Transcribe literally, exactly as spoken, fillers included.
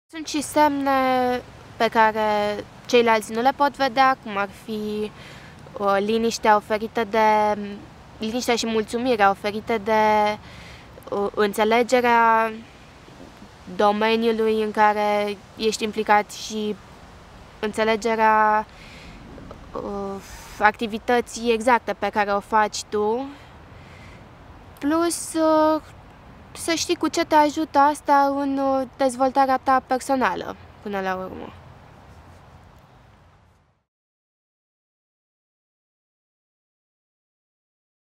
Sunt și semne pe care ceilalți nu le pot vedea, cum ar fi uh, liniștea oferită de liniștea și mulțumirea oferite de uh, înțelegerea domeniului în care ești implicat și înțelegerea uh, activității exacte pe care o faci tu, plus uh, să știi cu ce te ajută asta în uh, dezvoltarea ta personală, până la urmă.